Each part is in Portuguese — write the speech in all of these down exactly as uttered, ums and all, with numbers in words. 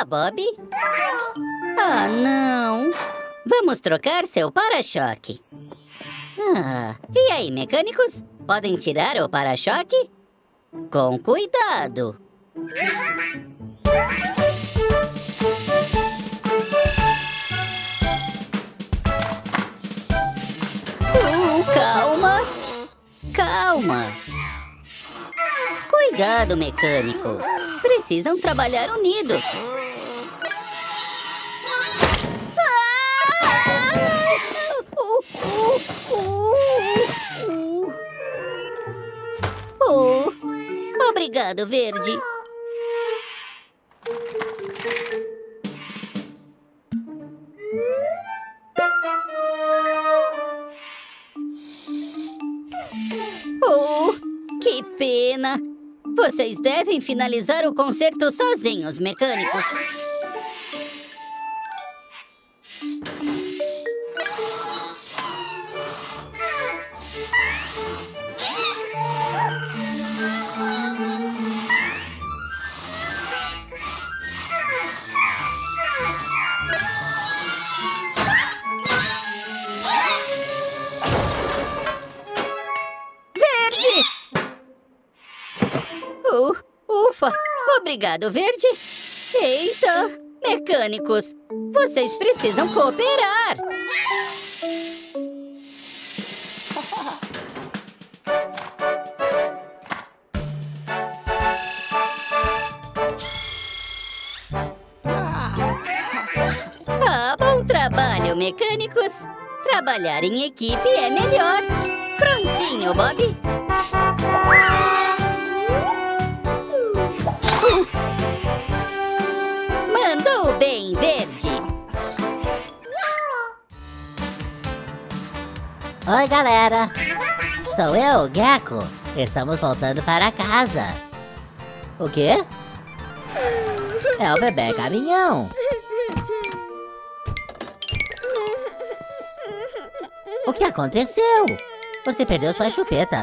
Bob? Ah, não. Vamos trocar seu para-choque. Ah, e aí, mecânicos? Podem tirar o para-choque? Com cuidado. Uh, calma. Calma. Cuidado, mecânicos. Precisam trabalhar unidos. Oh, obrigado, Verde. Oh, que pena. Vocês devem finalizar o concerto sozinhos, mecânicos. Uh, ufa! Obrigado, Verde! Eita! Mecânicos, vocês precisam cooperar! Ah, bom trabalho, mecânicos! Trabalhar em equipe é melhor! Prontinho, Bob! Mandou bem, Verde! Oi, galera! Sou eu, Gecko. Estamos voltando para casa. O quê? É o bebê caminhão. O que aconteceu? Você perdeu sua chupeta.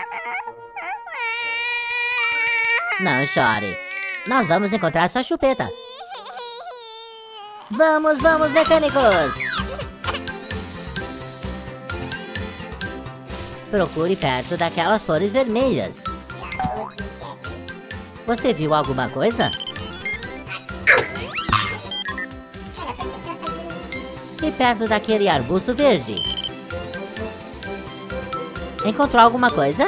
Não chore. Nós vamos encontrar sua chupeta. Vamos, vamos, mecânicos! Procure perto daquelas flores vermelhas. Você viu alguma coisa? E perto daquele arbusto verde? Encontrou alguma coisa?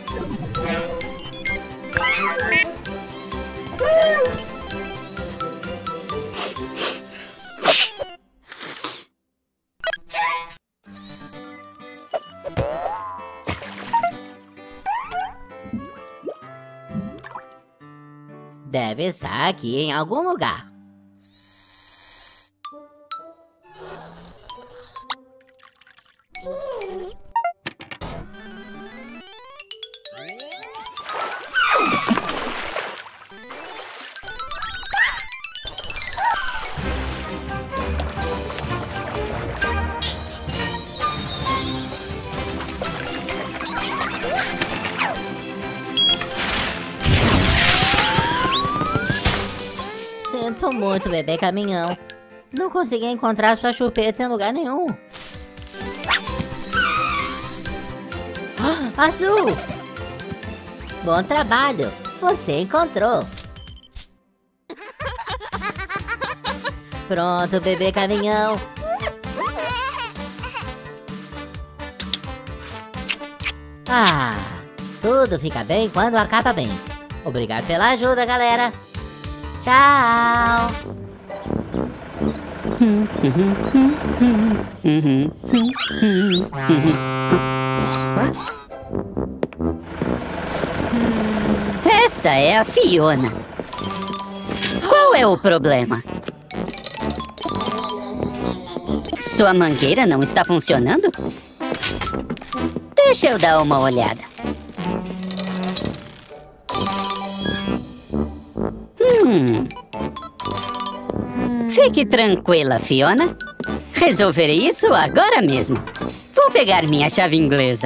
Deve estar aqui em algum lugar. Sinto muito, bebê caminhão. Não consegui encontrar sua chupeta em lugar nenhum. Ah, azul! Bom trabalho! Você encontrou! Pronto, bebê caminhão! Ah! Tudo fica bem quando acaba bem. Obrigado pela ajuda, galera! Tchau! Essa é a Fiona. Qual é o problema? Sua mangueira não está funcionando? Deixa eu dar uma olhada. Hum. Fique tranquila, Fiona. Resolverei isso agora mesmo. Vou pegar minha chave inglesa.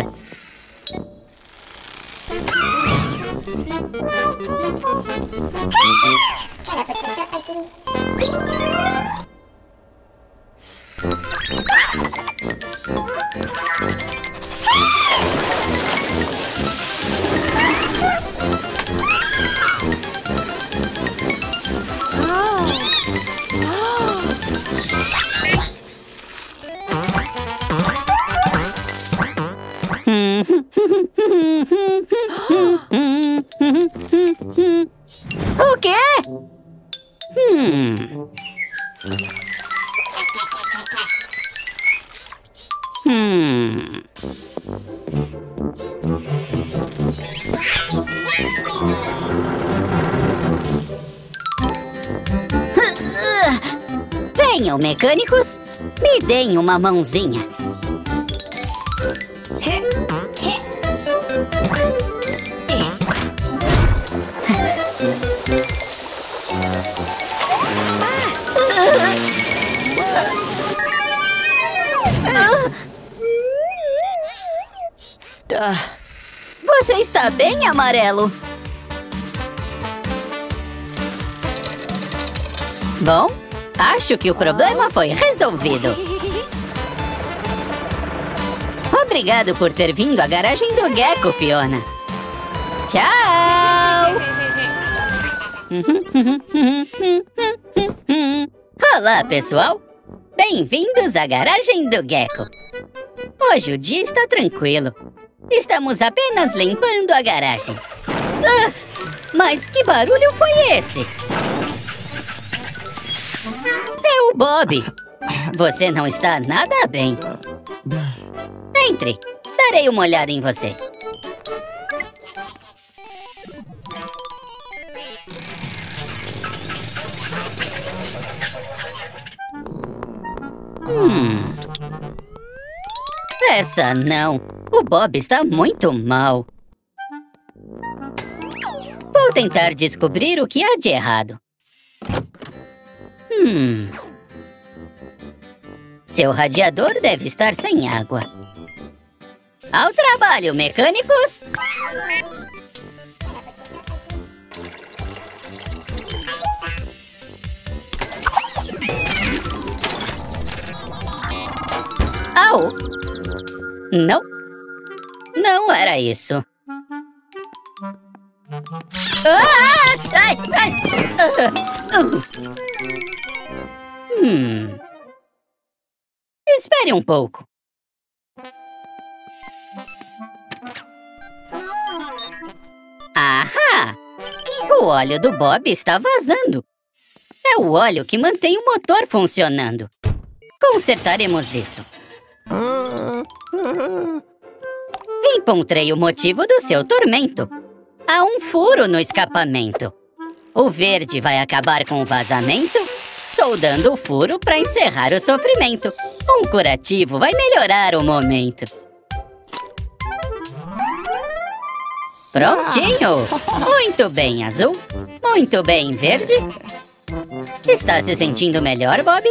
O quê? Hum. Hum. Venham, mecânicos, me deem uma mãozinha. Você está bem, Amarelo? Bom, acho que o problema foi resolvido. Obrigado por ter vindo à garagem do Gecko, Fiona. Tchau! Olá, pessoal! Bem-vindos à garagem do Gecko. Hoje o dia está tranquilo. Estamos apenas limpando a garagem. Ah, mas que barulho foi esse? É o Bob. Você não está nada bem. Entre. Darei uma olhada em você. Hum. Essa não. O Bob está muito mal. Vou tentar descobrir o que há de errado. Hum. Seu radiador deve estar sem água. Ao trabalho, mecânicos! Au! Não. Não era isso. Ah! Ai, ai. Uh, uh. Hum. Espere um pouco. Ahá! O óleo do Bob está vazando. É o óleo que mantém o motor funcionando. Consertaremos isso. Encontrei o motivo do seu tormento. Há um furo no escapamento. O verde vai acabar com o vazamento, soldando o furo para encerrar o sofrimento. Um curativo vai melhorar o momento. Prontinho! Muito bem, azul. Muito bem, verde. Está se sentindo melhor, Bob?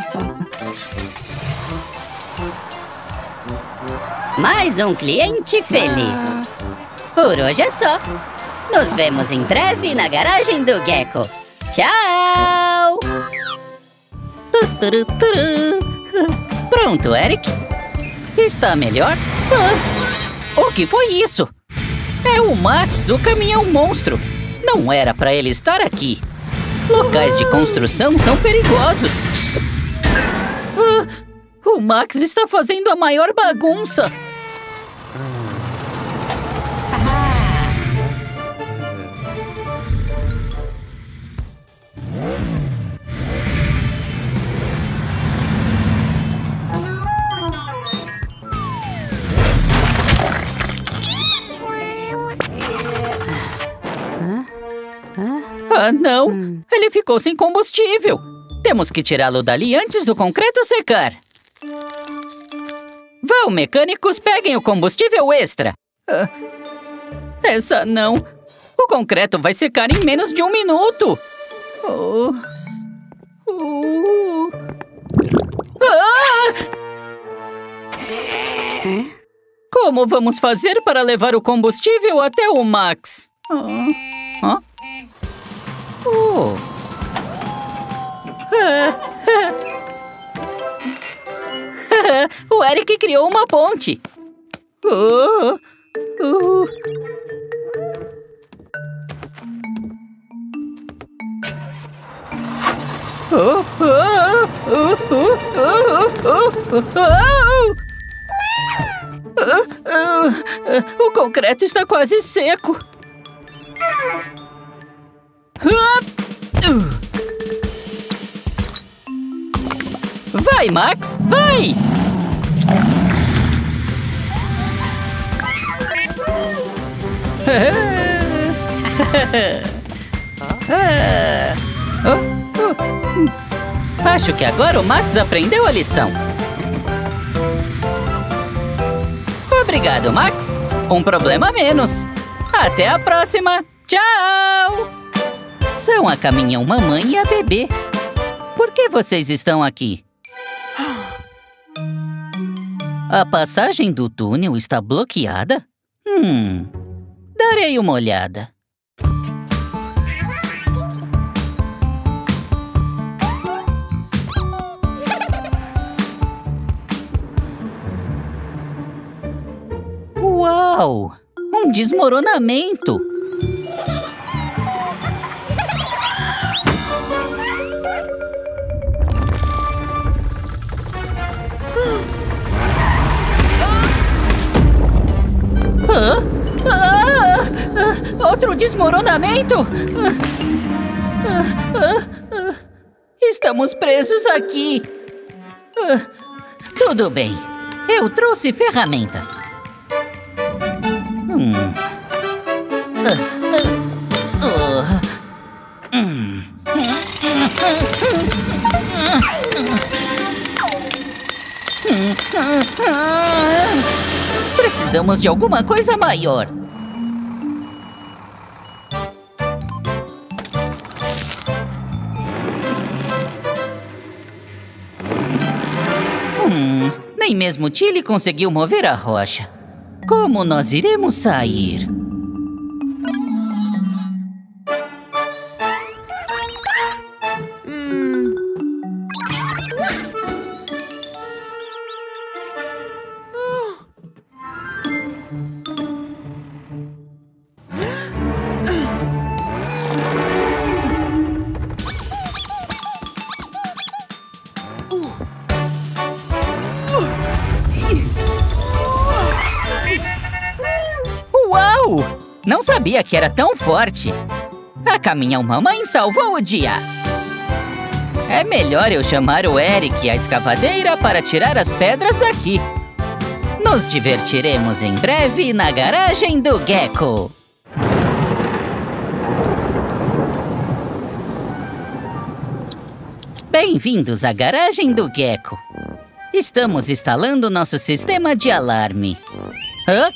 Mais um cliente feliz. Por hoje é só. Nos vemos em breve na garagem do Gecko. Tchau! Pronto, Eric? Está melhor? Ah, o que foi isso? É o Max, o caminhão monstro. Não era para ele estar aqui. Locais de construção são perigosos. Ah, o Max está fazendo a maior bagunça. Ah, não! Hum. Ele ficou sem combustível! Temos que tirá-lo dali antes do concreto secar! Vão, mecânicos, peguem o combustível extra! Ah, essa não! O concreto vai secar em menos de um minuto! Oh. Oh. Ah! Como vamos fazer para levar o combustível até o Max? Ah. Ah? Oh. O Eric criou uma ponte. Uh, uh. Oh, oh, oh, oh, oh, oh, oh. Uh, uh, uh, o concreto está quase seco. Uh, uh. Vai, Max, vai! oh, oh. Acho que agora o Max aprendeu a lição. Obrigado, Max. Um problema a menos. Até a próxima. Tchau! São a caminhão mamãe e a bebê. Por que vocês estão aqui? A passagem do túnel está bloqueada? Hum, darei uma olhada. Uau! Um desmoronamento! Ah, ah, ah, outro desmoronamento? Ah, ah, ah, estamos presos aqui. Ah, tudo bem, eu trouxe ferramentas. Hum. Ah, ah, ah, hum. Precisamos de alguma coisa maior. Hum, nem mesmo Tilly conseguiu mover a rocha. Como nós iremos sair? Não sabia que era tão forte. A caminhão mamãe salvou o dia. É melhor eu chamar o Eric e a escavadeira para tirar as pedras daqui. Nos divertiremos em breve na garagem do Gecko. Bem-vindos à garagem do Gecko. Estamos instalando nosso sistema de alarme. Hã?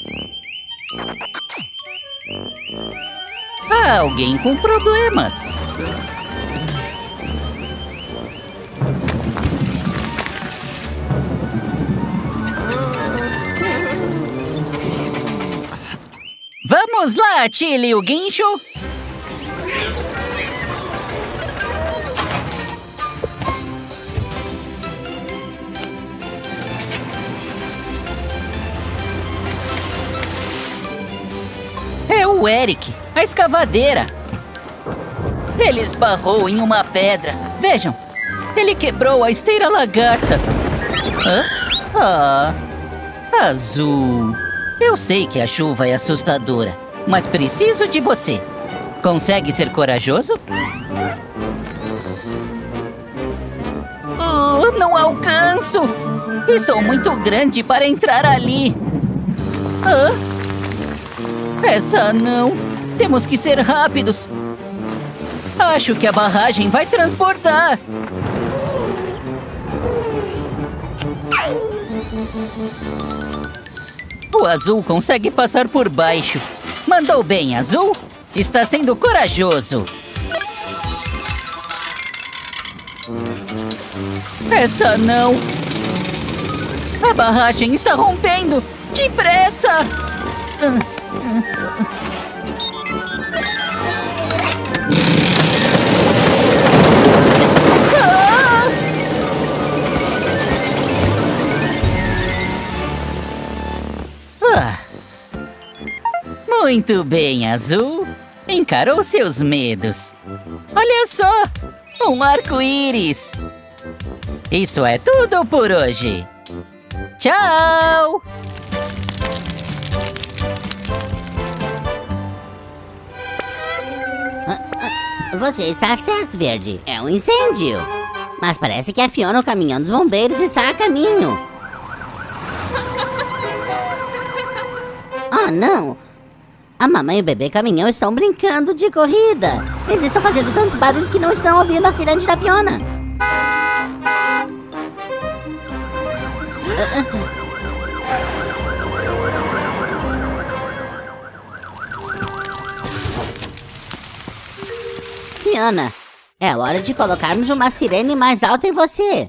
Há alguém com problemas. Vamos lá, Tilly, o guincho. É o Eric, a escavadeira. Ele esbarrou em uma pedra. Vejam, ele quebrou a esteira lagarta. Hã? Ah, Azul. Eu sei que a chuva é assustadora, mas preciso de você. Consegue ser corajoso? Uh, não alcanço! E sou muito grande para entrar ali. Hã? Essa não. Temos que ser rápidos. Acho que a barragem vai transbordar. O Azul consegue passar por baixo. Mandou bem, Azul. Está sendo corajoso. Essa não. A barragem está rompendo. Depressa! Ah! Muito bem, Azul. Encarou seus medos. Olha só, um arco-íris. Isso é tudo por hoje. Tchau! Você está certo, Verde. É um incêndio. Mas parece que a Fiona, o caminhão dos bombeiros, está a caminho. Oh, não! A mamãe e o bebê caminhão estão brincando de corrida. Eles estão fazendo tanto barulho que não estão ouvindo a sirene da Fiona. Fiona, é hora de colocarmos uma sirene mais alta em você.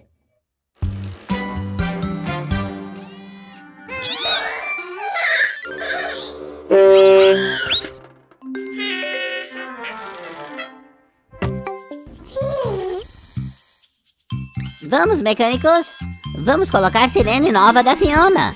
Vamos, mecânicos. Vamos colocar a sirene nova da Fiona.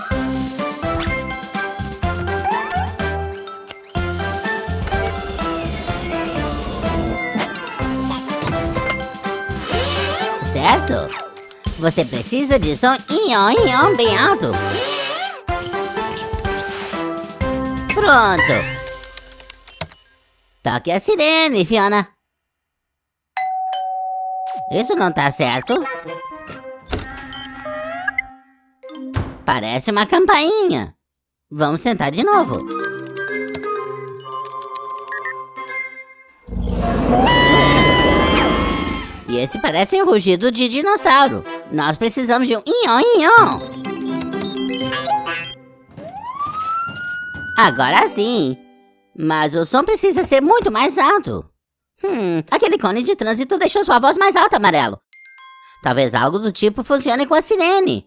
Certo? Você precisa de som ion, ion bem alto. Pronto. Toque a sirene, Fiona. Isso não tá certo. Parece uma campainha. Vamos tentar de novo. E esse parece um rugido de dinossauro. Nós precisamos de um ion, ion. Agora sim. Mas o som precisa ser muito mais alto. Hum, aquele cone de trânsito deixou sua voz mais alta, Amarelo. Talvez algo do tipo funcione com a sirene.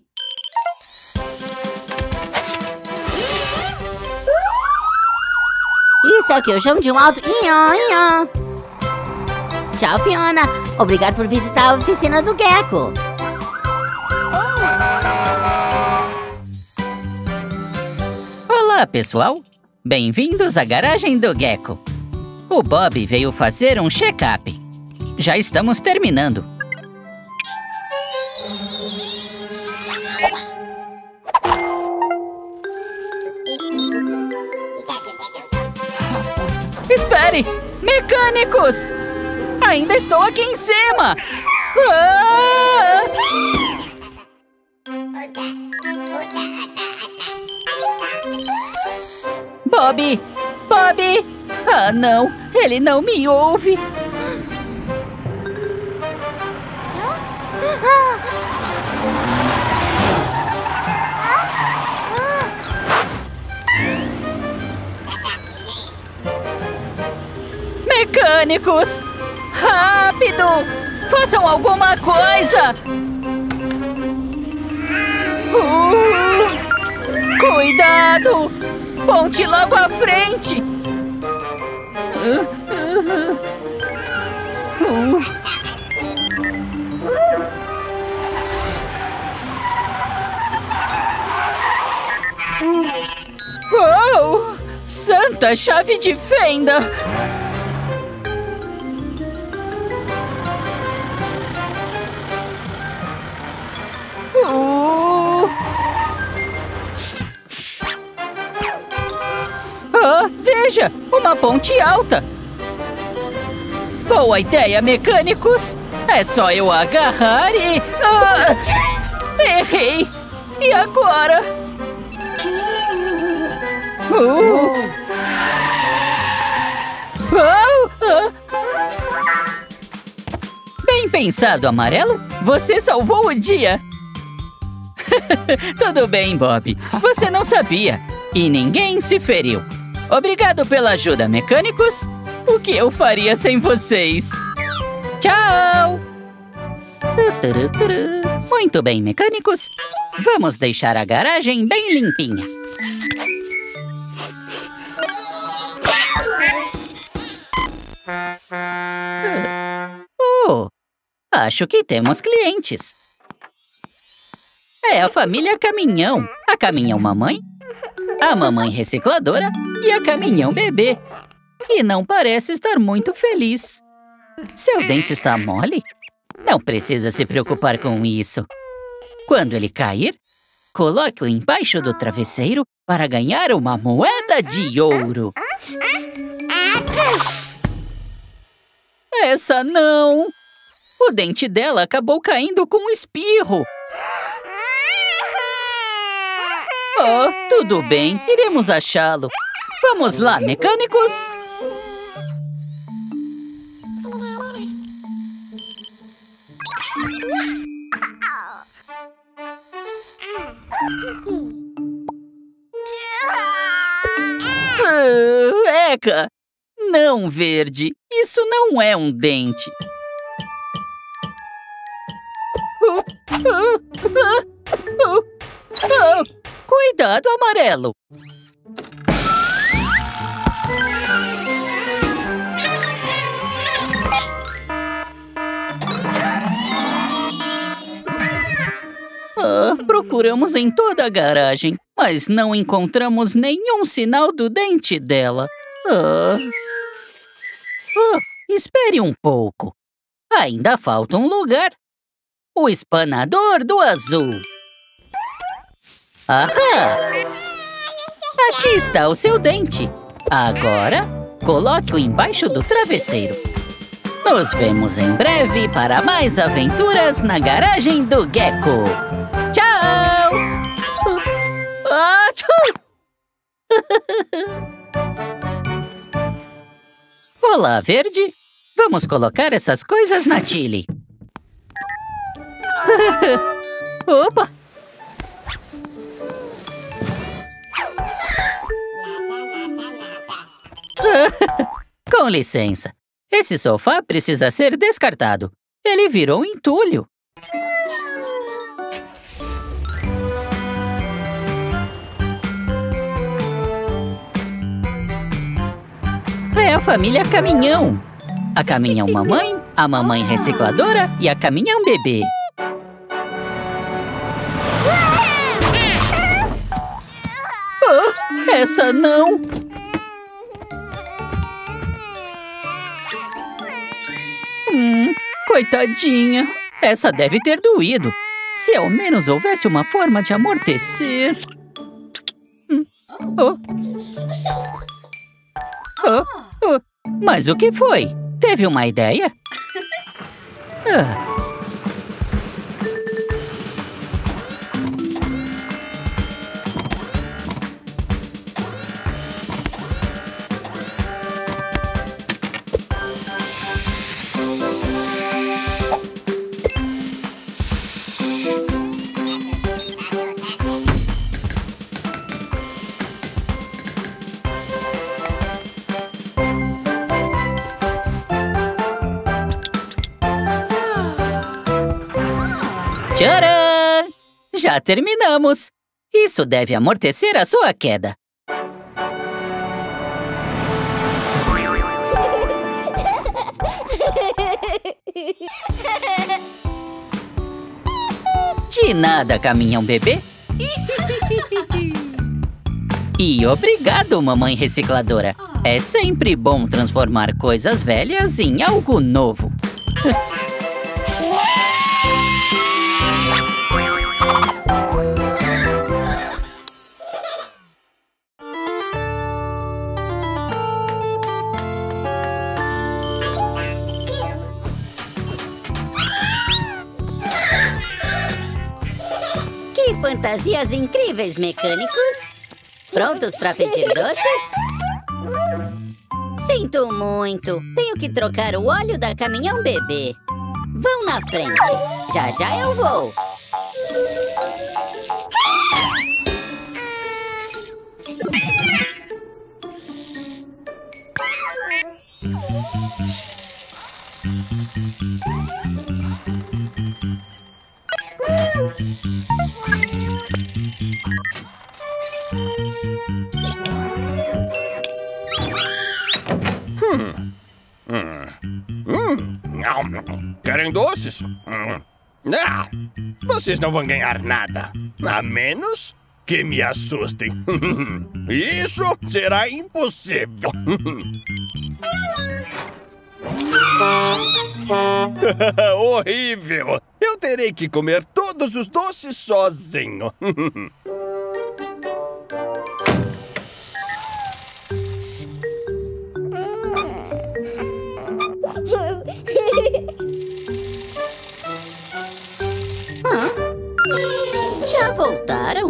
Isso é o que eu chamo de um alto ion, ion. Tchau, Fiona. Obrigado por visitar a oficina do Gecko. Olá, pessoal. Bem-vindos à garagem do Gecko. O Bob veio fazer um check-up. Já estamos terminando. Espere! Mecânicos! Ainda estou aqui em cima! Ah! Bob! Bob! Ah, não! Ele não me ouve! Mecânicos! Rápido! Façam alguma coisa! Uh, cuidado! Ponte logo à frente! Uh, uh, uh. Oh! Santa chave de fenda! Uh. Ah, veja! Uma ponte alta! Boa ideia, mecânicos! É só eu agarrar e... Ah, errei! E agora? Uh. Oh, ah. Bem pensado, Amarelo! Você salvou o dia! Tudo bem, Bob. Você não sabia. E ninguém se feriu. Obrigado pela ajuda, mecânicos. O que eu faria sem vocês? Tchau! Muito bem, mecânicos. Vamos deixar a garagem bem limpinha. Oh, acho que temos clientes. É a família Caminhão. A Caminhão Mamãe, a Mamãe Recicladora e a caminhão bebê. E não parece estar muito feliz. Seu dente está mole? Não precisa se preocupar com isso. Quando ele cair, coloque-o embaixo do travesseiro para ganhar uma moeda de ouro. Essa não! O dente dela acabou caindo com um espirro. Oh, tudo bem, iremos achá-lo. Vamos lá, mecânicos! Ah, Eca! Não, Verde, isso não é um dente. Uh, uh, uh, uh, uh. Cuidado, Amarelo! Ah, procuramos em toda a garagem, mas não encontramos nenhum sinal do dente dela. Ah. Ah, espere um pouco. Ainda falta um lugar. O espanador do azul. Ahá! Aqui está o seu dente. Agora, coloque-o embaixo do travesseiro. Nos vemos em breve para mais aventuras na garagem do Gecko. Tchau! Ah, Olá, Verde. Vamos colocar essas coisas na Chile. Opa! Com licença. Esse sofá precisa ser descartado. Ele virou um entulho. É a família Caminhão. A Caminhão Mamãe, a Mamãe Recicladora e a Caminhão Bebê. Oh, essa não! Hum, coitadinha. Essa deve ter doído. Se ao menos houvesse uma forma de amortecer. Hum. Oh. Oh. Oh. Mas o que foi? Teve uma ideia? Ah. Tcharam! Já terminamos! Isso deve amortecer a sua queda. De nada, Caminhão Bebê. E obrigado, Mamãe Recicladora. É sempre bom transformar coisas velhas em algo novo. Que fantasias incríveis, mecânicos! Prontos para pedir doces? Sinto muito. Tenho que trocar o óleo da Caminhão Bebê. Vão na frente. Já já eu vou. Hum. Hum. Hum. Querem doces? Hum. Ah, vocês não vão ganhar nada. A menos que me assustem. Isso será impossível. Horrível! Eu terei que comer todos os doces sozinho. Hã? Já voltaram?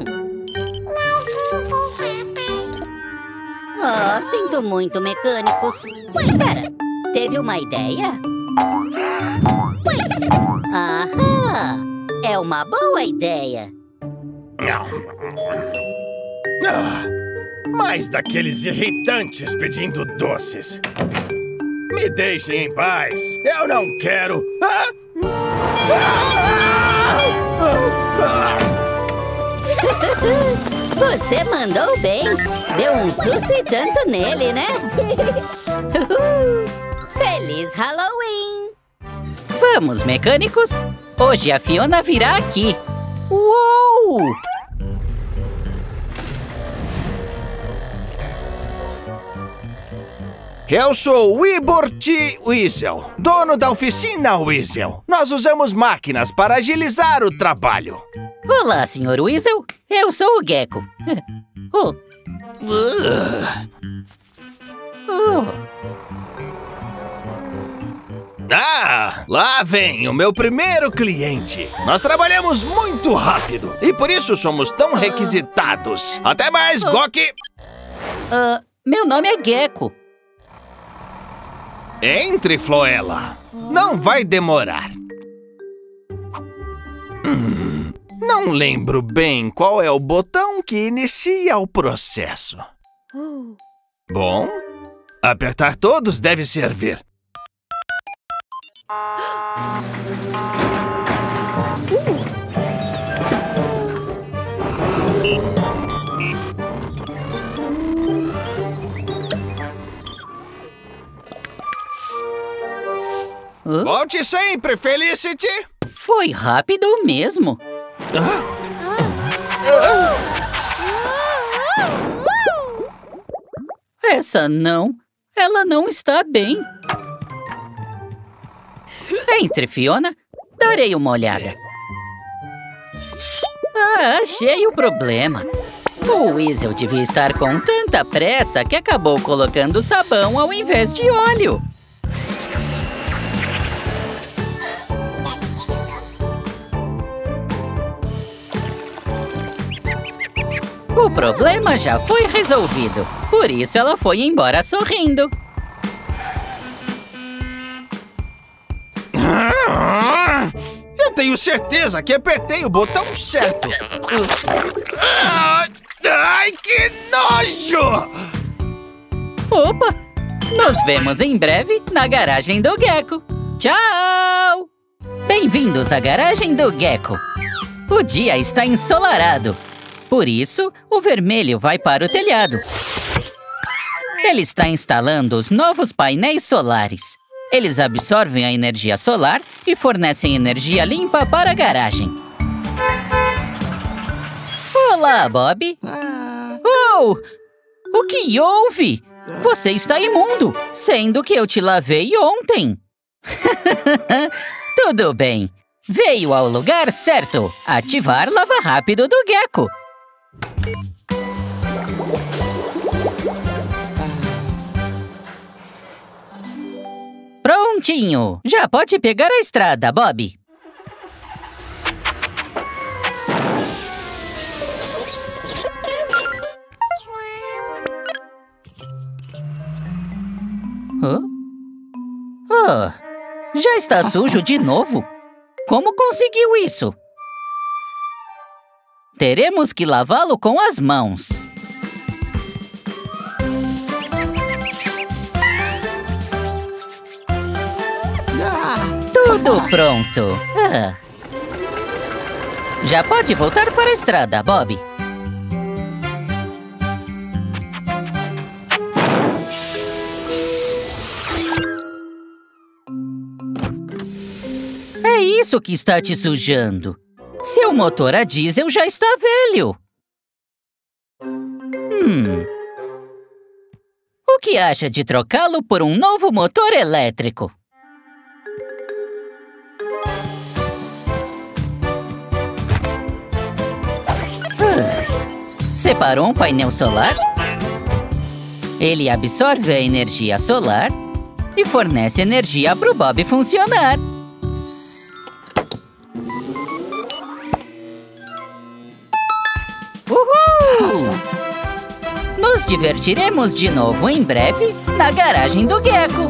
Ah, sinto muito, mecânicos. Espera, teve uma ideia? Ahá! É uma boa ideia. Ah, mais daqueles irritantes pedindo doces. Me deixem em paz. Eu não quero. Ah! Você mandou bem. Deu um susto e tanto nele, né? Feliz Halloween! Vamos, mecânicos. Hoje a Fiona virá aqui. Uou! Eu sou o Ybor T. Weasel, dono da oficina Weasel. Nós usamos máquinas para agilizar o trabalho. Olá, senhor Weasel. Eu sou o Gecko. Oh. Oh. Ah, lá vem o meu primeiro cliente. Nós trabalhamos muito rápido e por isso somos tão requisitados. Até mais, Oh. Gok! Uh, meu nome é Gecko. Entre, Floella. Não vai demorar. Hum, não lembro bem qual é o botão que inicia o processo. Bom, apertar todos deve servir. Hã? Volte sempre, Felicity! Foi rápido mesmo. Essa não. Ela não está bem. Entre, Fiona. Darei uma olhada. Ah, achei o problema. O Weasel devia estar com tanta pressa que acabou colocando sabão ao invés de óleo. O problema já foi resolvido. Por isso ela foi embora sorrindo. Eu tenho certeza que apertei o botão certo. Ai, que nojo! Opa! Nos vemos em breve na garagem do Gecko. Tchau! Bem-vindos à garagem do Gecko. O dia está ensolarado. Por isso, o vermelho vai para o telhado. Ele está instalando os novos painéis solares. Eles absorvem a energia solar e fornecem energia limpa para a garagem. Olá, Bob. Oh! O que houve? Você está imundo, sendo que eu te lavei ontem. Tudo bem. Veio ao lugar certo. Ativar lava rápido do Gecko. Prontinho! Já pode pegar a estrada, Bob. Hã? Ah, já está sujo de novo? Como conseguiu isso? Teremos que lavá-lo com as mãos. Tudo pronto. Ah. Já pode voltar para a estrada, Bob. É isso que está te sujando. Seu motor a diesel já está velho. Hum... O que acha de trocá-lo por um novo motor elétrico? Ah, separou um painel solar? Ele absorve a energia solar e fornece energia para o Bob funcionar. Uhul! Nos divertiremos de novo em breve na garagem do Gecko.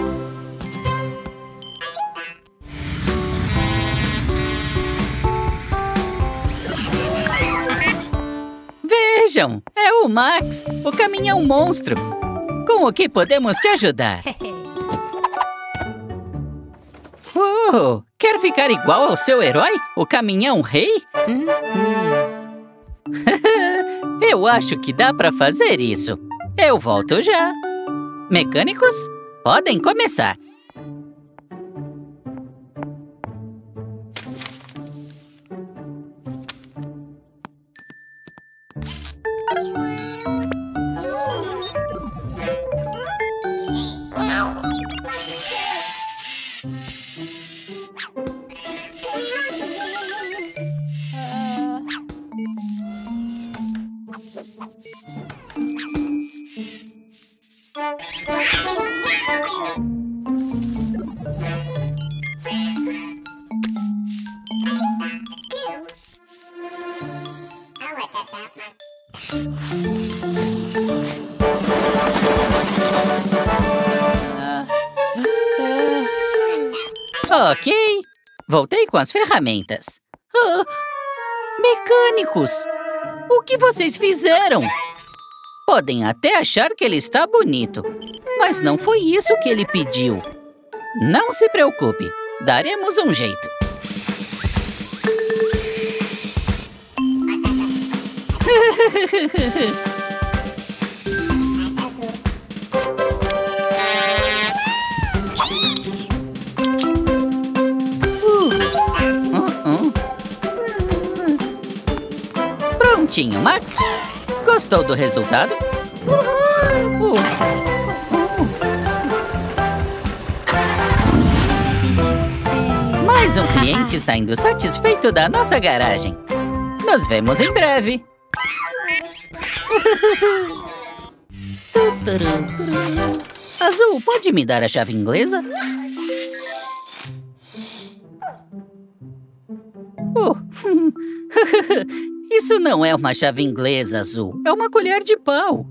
Vejam, é o Max, o caminhão monstro. Com o que podemos te ajudar? Oh, quer ficar igual ao seu herói, o caminhão rei? Eu acho que dá para fazer isso. Eu volto já. Mecânicos, podem começar. Ok, voltei com as ferramentas. Ah, mecânicos, o que vocês fizeram? Podem até achar que ele está bonito, mas não foi isso que ele pediu. Não se preocupe, daremos um jeito. Prontinho, Max. Gostou do resultado? Uh. Mais um cliente saindo satisfeito da nossa garagem. Nos vemos em breve. Azul, pode me dar a chave inglesa? Oh. Isso não é uma chave inglesa, Azul. É uma colher de pau.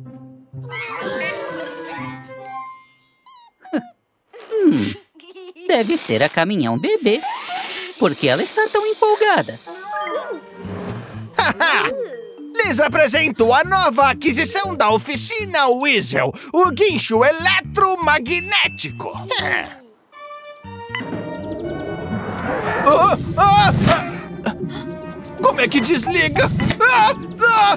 hum, deve ser a caminhão bebê. Por que ela está tão empolgada? Lhes apresento a nova aquisição da oficina Weasel, o guincho eletromagnético. Oh, oh, oh. Como é que desliga? Ah, ah,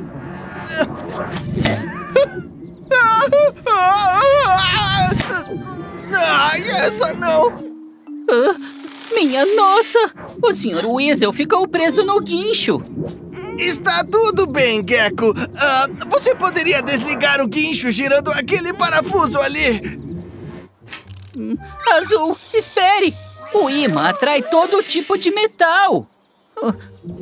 ah, ah, essa não! Ah, minha nossa! O senhor Weasel ficou preso no guincho. Está tudo bem, Gecko. Ah, você poderia desligar o guincho girando aquele parafuso ali? Hum, Azul, espere! O ímã atrai todo tipo de metal. Ah,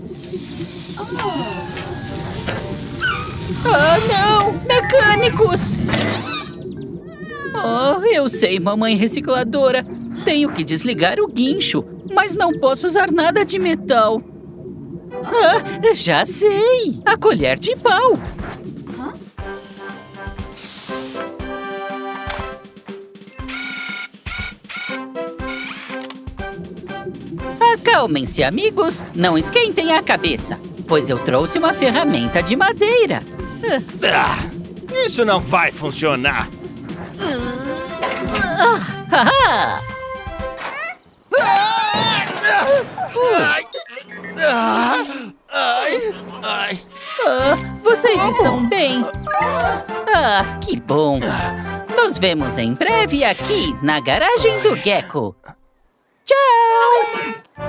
Ah, não! Mecânicos! Oh, eu sei, mamãe recicladora. Tenho que desligar o guincho, mas não posso usar nada de metal. Ah, já sei! A colher de pau! Acalmem-se, amigos. Não esquentem a cabeça, pois eu trouxe uma ferramenta de madeira. Ah, isso não vai funcionar. Ah, ah, Ai, ai, ai, ai. ah, vocês estão bem? Ah, que bom. Nos vemos em breve aqui na garagem do Gecko. Tchau!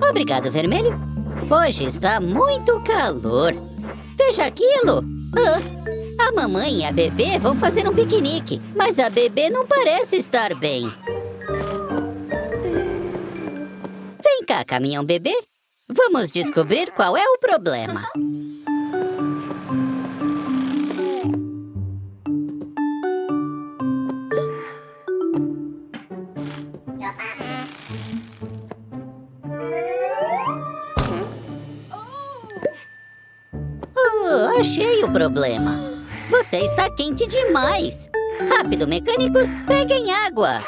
Obrigado, Vermelho. Hoje está muito calor. Veja aquilo. Ah, a mamãe e a bebê vão fazer um piquenique, mas a bebê não parece estar bem. Vem cá, caminhão bebê. Vamos descobrir qual é o problema. Oh, achei o problema. Você está quente demais. Rápido, mecânicos, peguem água.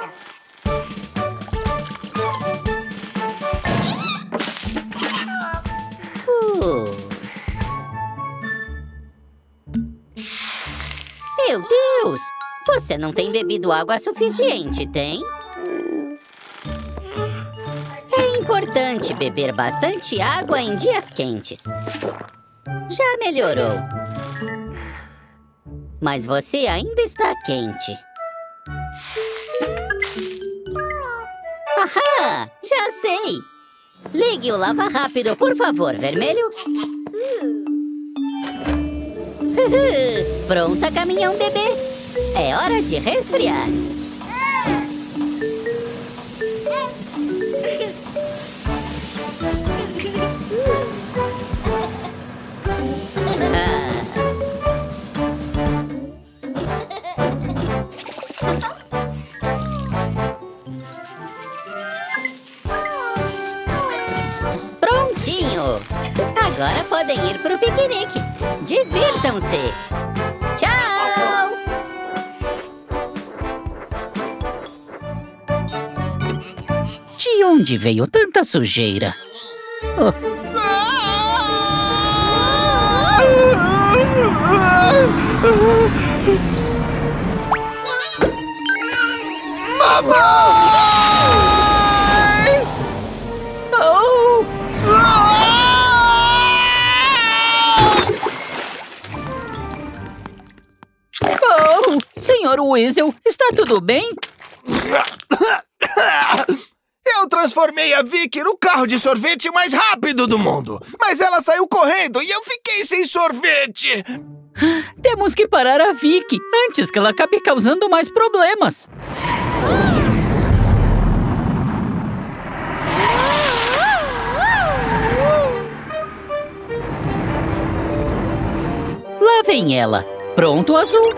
Uh. Meu Deus! Você não tem bebido água suficiente, tem? É importante beber bastante água em dias quentes. Já melhorou. Mas você ainda está quente. Ahá! Já sei! Ligue o lava-rápido, por favor, Vermelho. Pronta, caminhão bebê. É hora de resfriar. Prontinho! Agora podem ir pro piquenique. Divirtam-se! Tchau! De onde veio tanta sujeira? Oh. Mamãe! Oh! Oh! Senhor Weasel, está tudo bem? Eu transformei a Vicky no carro de sorvete mais rápido do mundo. Mas ela saiu correndo e eu fiquei sem sorvete. Temos que parar a Vicky antes que ela acabe causando mais problemas. Lá vem ela. Pronto, Azul?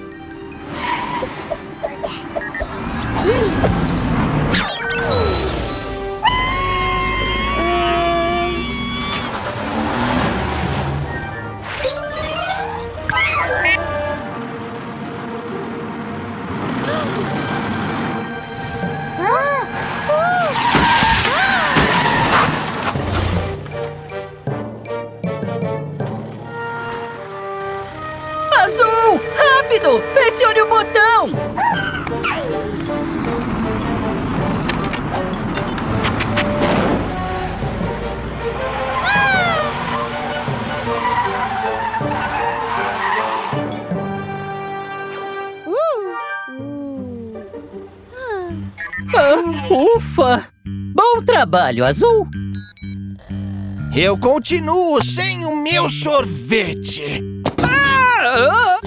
Azul! Rápido! Pressione o botão! Ah, ufa! Bom trabalho, Azul! Eu continuo sem o meu sorvete. Ah!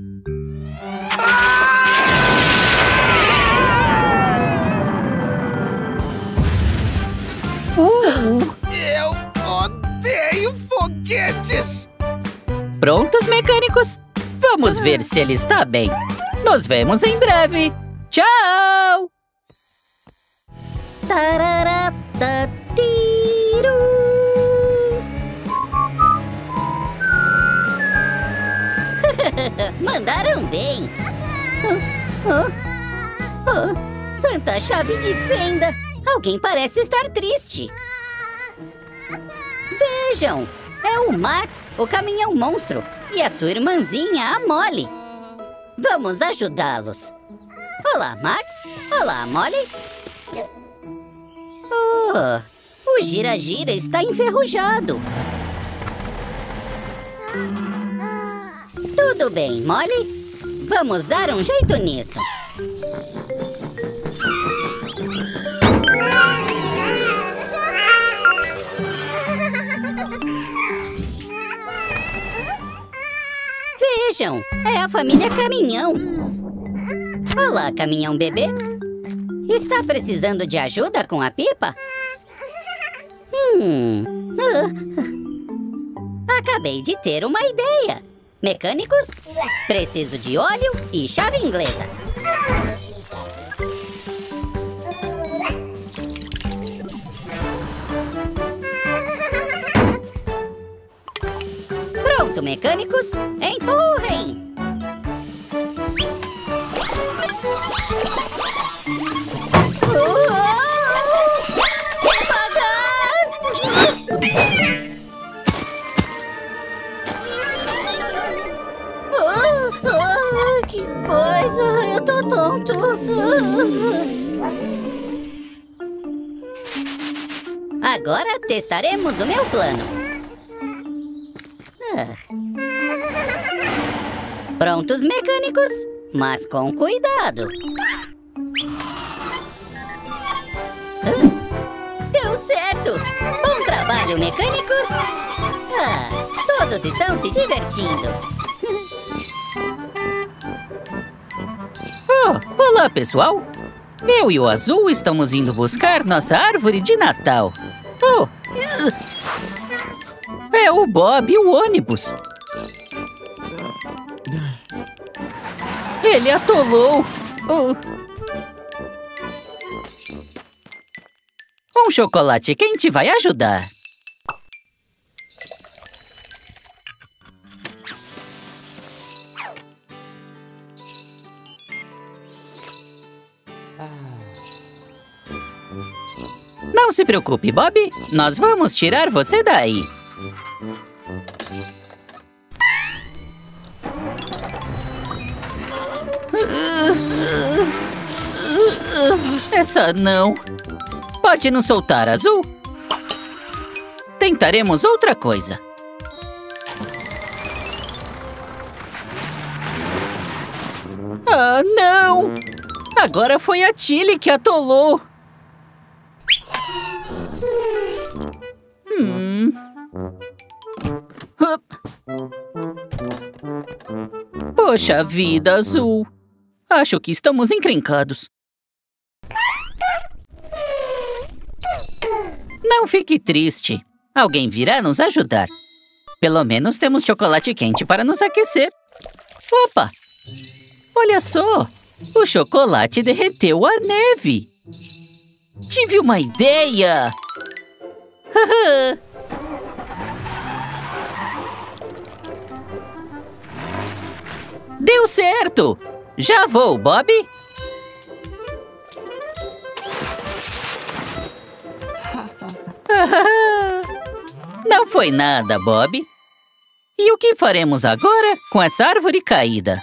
Uh! Eu odeio foguetes. Prontos, mecânicos? Vamos ver se ele está bem. Nos vemos em breve. Tchau! Tarará, ta, tiru. Mandaram bem. Oh, oh, oh, Santa Chave de Fenda. Alguém parece estar triste. Vejam, é o Max, o caminhão monstro, e a sua irmãzinha, a Molly. Vamos ajudá-los. Olá, Max. Olá, Molly. Oh, o gira-gira está enferrujado. Tudo bem, Molly. Vamos dar um jeito nisso. vejam, é a família Caminhão. Olá, Caminhão bebê. Está precisando de ajuda com a pipa? Hum... ah. Acabei de ter uma ideia. Mecânicos, preciso de óleo e chave inglesa. Pronto, mecânicos, empurrem! Que coisa! Eu tô tonto! Agora testaremos o meu plano. Prontos, mecânicos? Mas com cuidado! Deu certo! Bom trabalho, mecânicos! Ah, todos estão se divertindo! Oh, olá, pessoal! Eu e o Azul estamos indo buscar nossa árvore de Natal. Oh! É o Bob, o ônibus. Ele atolou. Oh. Um chocolate quente vai ajudar. Não se preocupe, Bob. Nós vamos tirar você daí. Essa não. Pode nos soltar, Azul? Tentaremos outra coisa. Ah, não! Agora foi a Tilly que atolou. Hum. Poxa vida, Azul. Acho que estamos encrencados. Não fique triste. Alguém virá nos ajudar. Pelo menos temos chocolate quente para nos aquecer. Opa! Olha só! O chocolate derreteu a neve. Tive uma ideia! Deu certo! Já vou, Bob! Não foi nada, Bob. E o que faremos agora com essa árvore caída?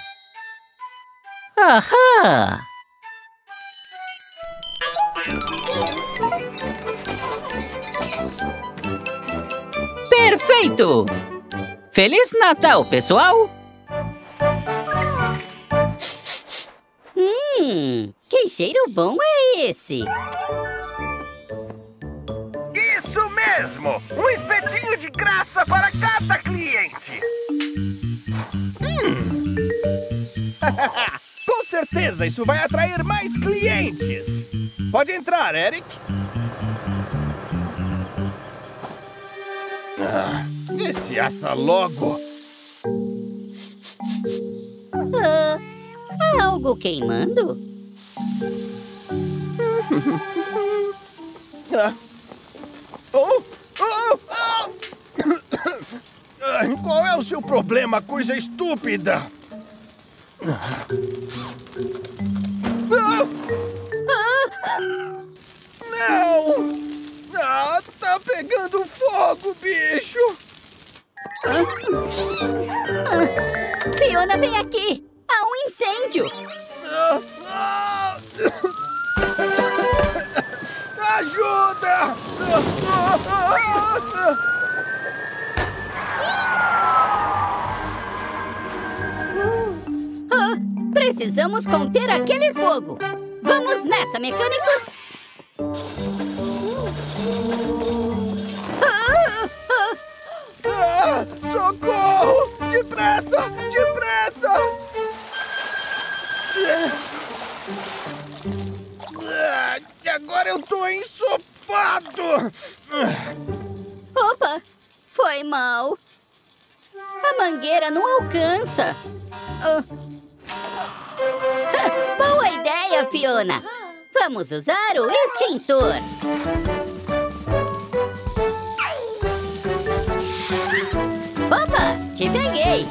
Ahá! Perfeito! Feliz Natal, pessoal! Hum, que cheiro bom é esse? Isso mesmo! Um espetinho de graça para cada cliente! Hum. Com certeza isso vai atrair mais clientes! Pode entrar, Eric! Ah, vê se assa logo! Ah, há algo queimando? ah. Oh, oh, oh. Qual é o seu problema, coisa estúpida? Ah. Não! Ah, tá pegando fogo, bicho! Ah, Fiona, vem aqui! Há um incêndio! Ah, ah. Ajuda! Ah, precisamos conter aquele fogo! Vamos nessa, mecânicos! Ah, socorro! Depressa! Depressa! Agora eu tô ensopado! Opa, foi mal. A mangueira não alcança. Ah. Ah, boa ideia, Fiona. Vamos usar o extintor. Opa, te peguei.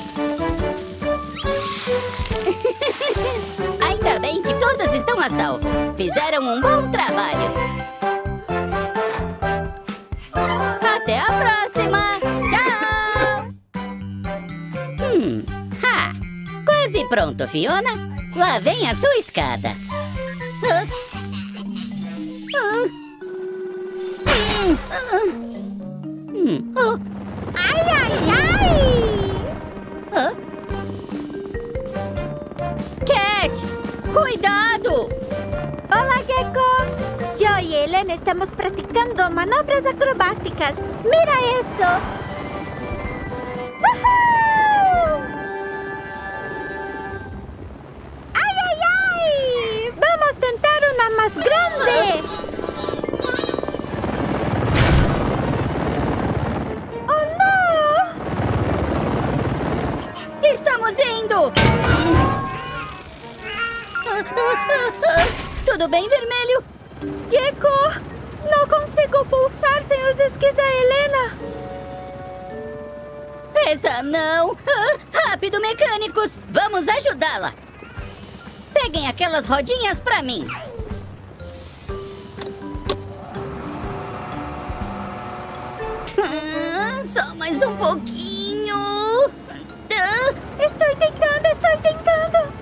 Ainda bem que todas estão a salvo. Fizeram um bom trabalho. Até a próxima. Tchau. Hum, ha. Quase pronto, Fiona. Lá vem a sua escada. Ah. Ah. Hum. Ah. Hum. Oh. Ai, ai, ai! Ah. Cat, cuidado! Olá, Gecko! Yo y Ellen estamos practicando manobras acrobáticas. ¡Mira eso! ¡Uhú! ¡Ay, ay, ay! ¡Vamos a tentar una más grande! ¡Oh, no! Estamos indo! Tudo bem, Vermelho? Gecko, não consigo pulsar sem os esquis da Helena. Essa não! Ah, rápido, mecânicos! Vamos ajudá-la! Peguem aquelas rodinhas pra mim! Ah, só mais um pouquinho! Ah. Estou tentando, estou tentando.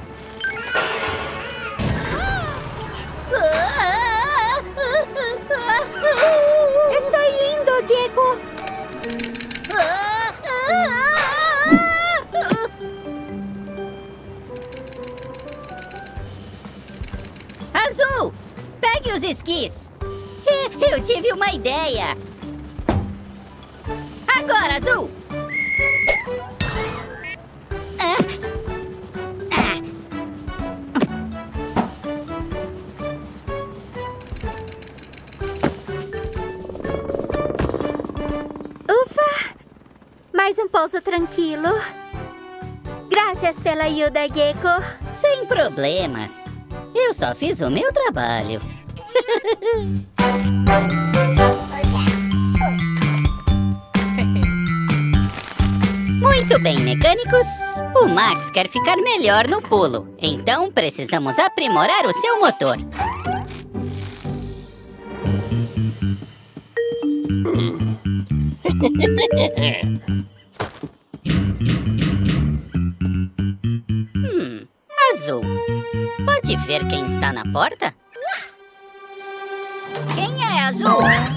Estou indo, Gecko. Azul, pegue os esquis. Eu tive uma ideia. Agora, Azul. Mais um pouso tranquilo. Graças pela ajuda, Gecko. Sem problemas. Eu só fiz o meu trabalho. Muito bem, mecânicos. O Max quer ficar melhor no pulo. Então precisamos aprimorar o seu motor. Hum, Azul, pode ver quem está na porta? Quem é, Azul?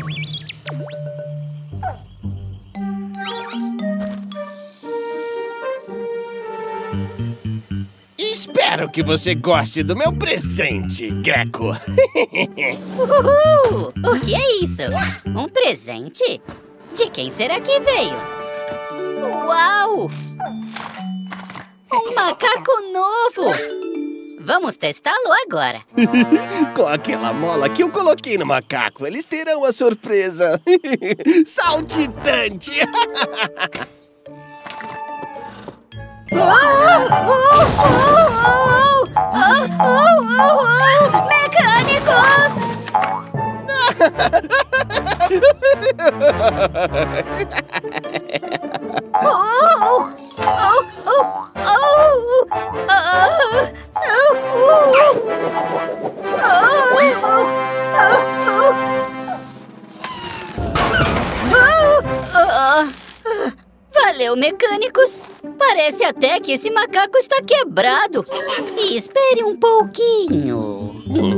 Espero que você goste do meu presente, Gecko. Uhul! O que é isso? Um presente? De quem será que veio? Uau! Um macaco novo! Vamos testá-lo agora. Com aquela mola que eu coloquei no macaco, eles terão a surpresa saltitante. Oh, oh, oh, oh, oh, oh, oh. Mecânicos! Oh, oh, oh, oh, Valeu, mecânicos! Parece até que esse macaco está quebrado. E espere um pouquinho.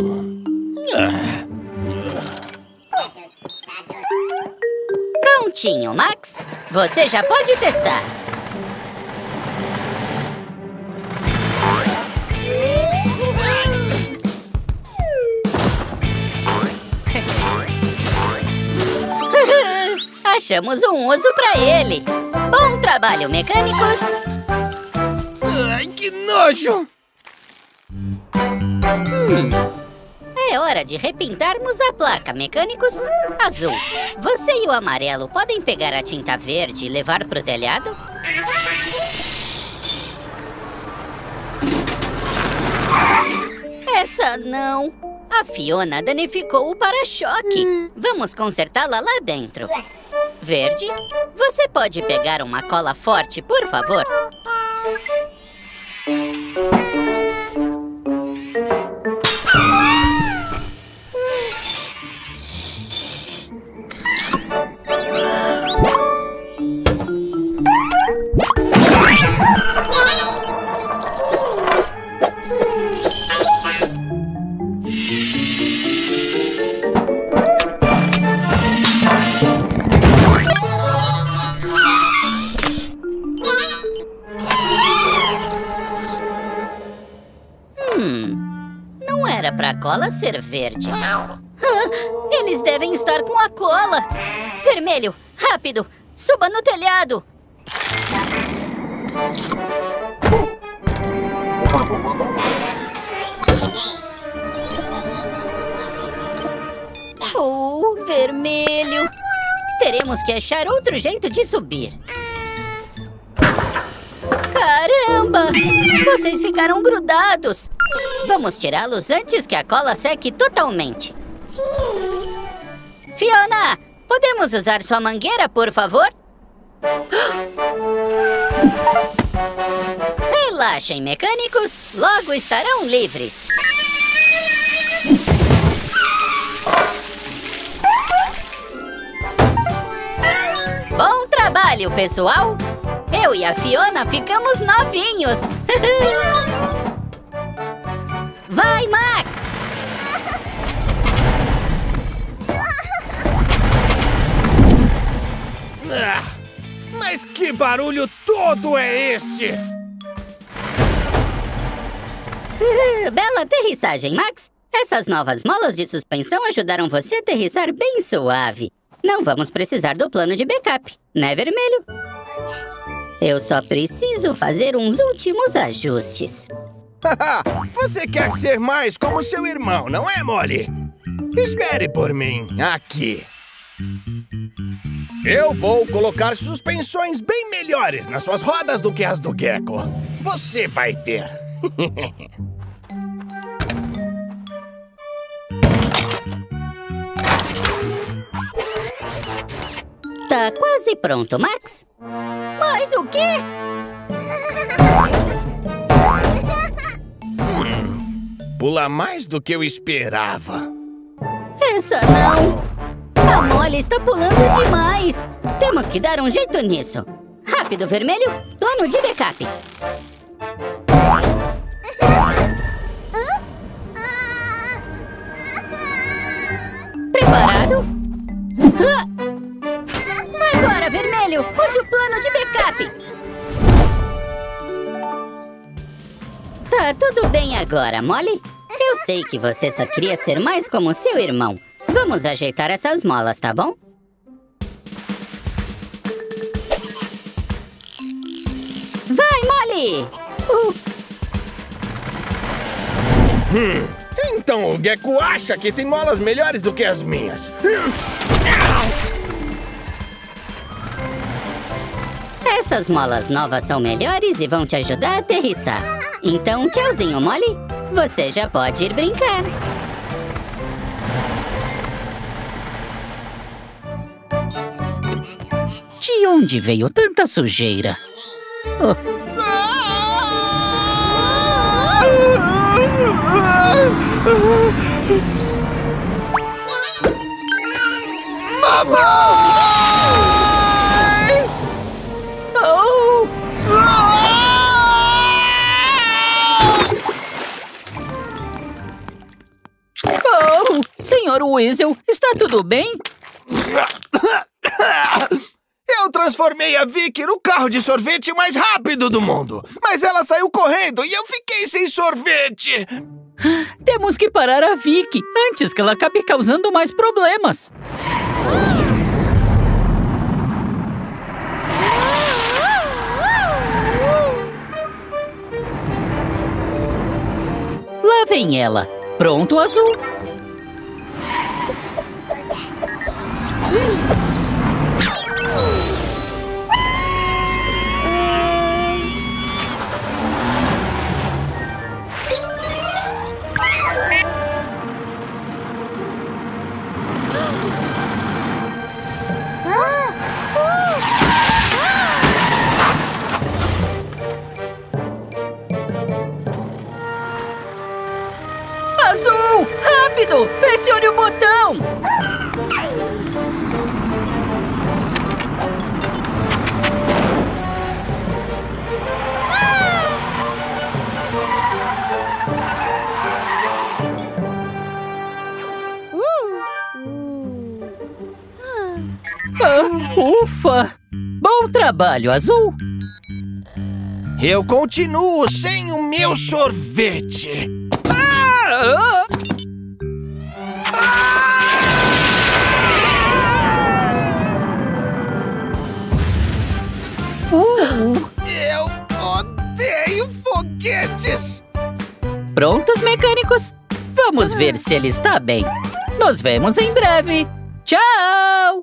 Prontinho, Max. Você já pode testar. Achamos um uso para ele. Bom trabalho, mecânicos. Ai, que nojo! Hum, é hora de repintarmos a placa, mecânicos. Azul, você e o amarelo podem pegar a tinta verde e levar pro telhado? Essa não. A Fiona danificou o para-choque. Vamos consertá-la lá dentro. Verde, você pode pegar uma cola forte, por favor? Pra cola ser verde. Ah, eles devem estar com a cola. Vermelho, rápido, suba no telhado. Oh, vermelho. Teremos que achar outro jeito de subir. Caramba! Vocês ficaram grudados. Vamos tirá-los antes que a cola seque totalmente. Fiona, podemos usar sua mangueira, por favor? Relaxem, mecânicos. Logo estarão livres. Bom trabalho, pessoal. Eu e a Fiona ficamos novinhos. Vai, Max! Ah, mas que barulho todo é esse? Bela aterrissagem, Max. Essas novas molas de suspensão ajudaram você a aterrissar bem suave. Não vamos precisar do plano de backup, né, Vermelho? Eu só preciso fazer uns últimos ajustes. Você quer ser mais como seu irmão, não é, Molly? Espere por mim, aqui. Eu vou colocar suspensões bem melhores nas suas rodas do que as do Gecko. Você vai ver. Tá quase pronto, Max. Mas o quê? Pula mais do que eu esperava. Essa não! A Molly está pulando demais! Temos que dar um jeito nisso. Rápido, Vermelho! Plano de backup! Preparado? Agora, Vermelho! Use o plano de backup! Tá tudo bem agora, Molly? Eu sei que você só queria ser mais como seu irmão. Vamos ajeitar essas molas, tá bom? Vai, Molly! Uh. Hum, então o Gecko acha que tem molas melhores do que as minhas. Essas molas novas são melhores e vão te ajudar a aterrissar. Então, tchauzinho, Molly. Você já pode ir brincar. De onde veio tanta sujeira? Oh. Mamãe! Oh! Oh! Senhor Weasel, está tudo bem? Eu transformei a Vicky no carro de sorvete mais rápido do mundo. Mas ela saiu correndo e eu fiquei sem sorvete. Temos que parar a Vicky antes que ela acabe causando mais problemas. Lá vem bem ela. Pronto, Azul? Azul! Rápido! Pressione o botão! Ah, ufa! Bom trabalho, Azul! Eu continuo sem o meu sorvete. Ah! Uh! Eu odeio foguetes! Prontos, mecânicos? Vamos ver se ele está bem. Nos vemos em breve. Tchau!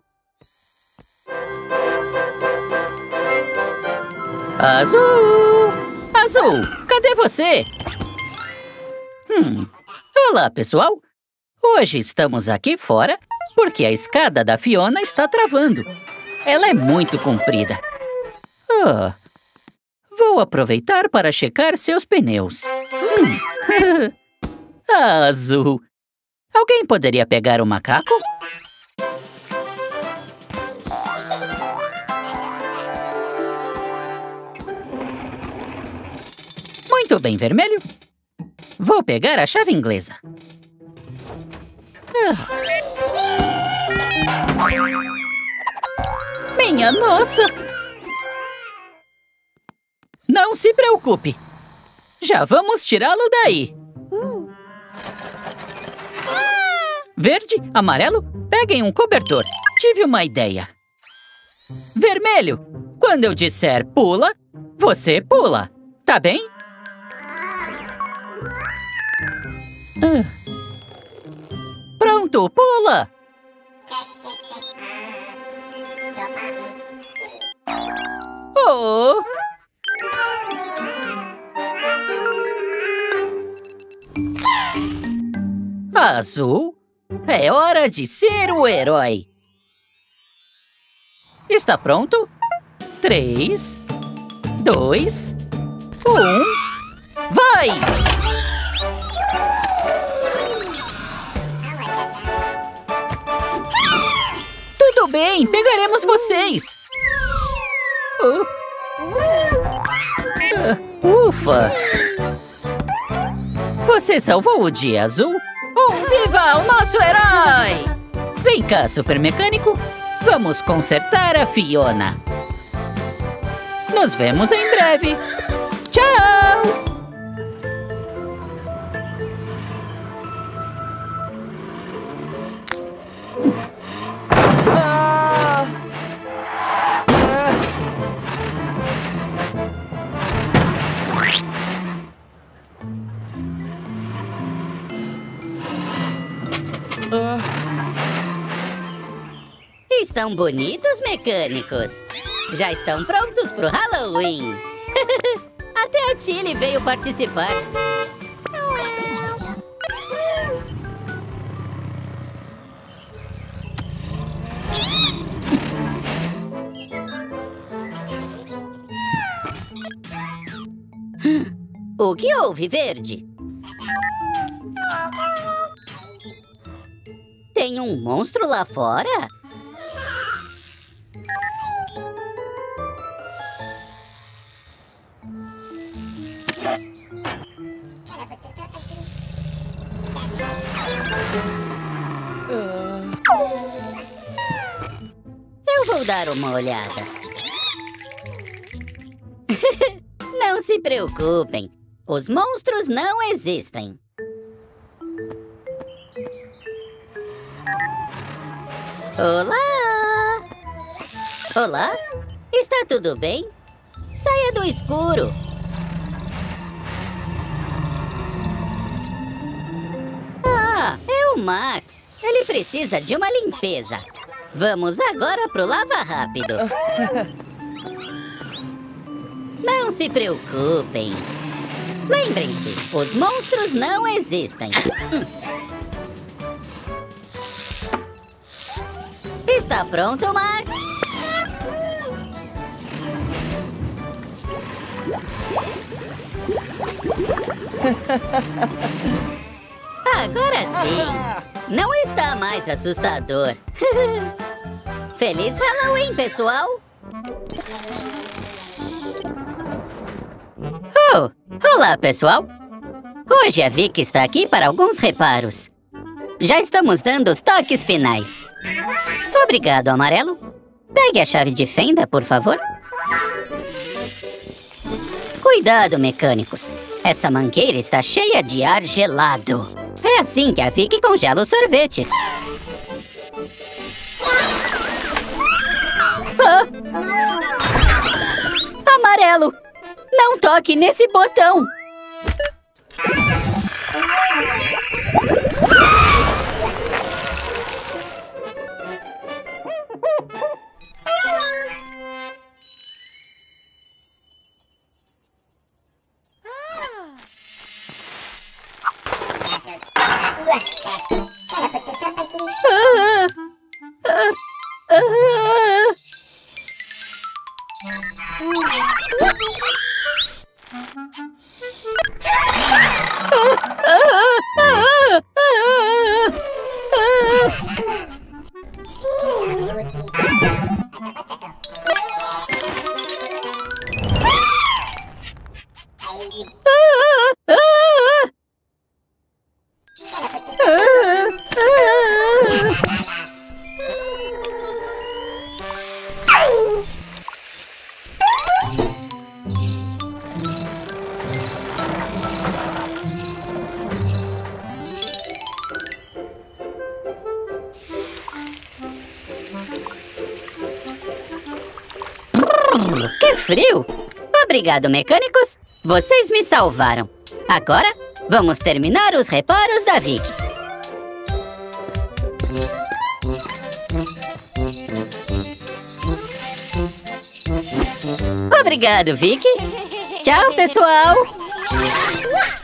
Azul! Azul, cadê você? Hum. Olá, pessoal. Hoje estamos aqui fora porque a escada da Fiona está travando. Ela é muito comprida. Ah, vou aproveitar para checar seus pneus. Hum. Ah, Azul. Alguém poderia pegar o macaco? Muito bem, Vermelho. Vou pegar a chave inglesa. Ah. Minha nossa! Não se preocupe. Já vamos tirá-lo daí. Verde, amarelo, peguem um cobertor. Tive uma ideia. Vermelho, quando eu disser pula, você pula. Tá bem? Ah. Pronto, pula! Oh! Azul, é hora de ser o herói. Está pronto? Três, dois, um, vai! Tudo bem, pegaremos vocês. Uh. Uh, ufa! Você salvou o dia, Azul? Um viva o nosso herói! Vem cá, super mecânico. Vamos consertar a Fiona. Nos vemos em breve. Tchau! Estão bonitos, mecânicos. Já estão prontos pro Halloween. Até a Tilly veio participar. O que houve, Verde? Tem um monstro lá fora? Eu vou dar uma olhada. Não se preocupem, os monstros não existem. Olá! Olá? Está tudo bem? Saia do escuro. O Max, ele precisa de uma limpeza. Vamos agora pro lava rápido. Não se preocupem. Lembrem-se, os monstros não existem. Hum. Está pronto, Max? Agora sim. Não está mais assustador. Feliz Halloween, pessoal! Oh, olá, pessoal! Hoje a Vicky está aqui para alguns reparos. Já estamos dando os toques finais. Obrigado, Amarelo. Pegue a chave de fenda, por favor. Cuidado, mecânicos. Essa mangueira está cheia de ar gelado. É assim que a Vicky congela os sorvetes. Ah! Amarelo! Não toque nesse botão! Ah! Ah! Ah! Que frio! Obrigado, mecânicos! Vocês me salvaram. Agora, vamos terminar os reparos da Vicky. Obrigado, Vicky. Tchau, pessoal!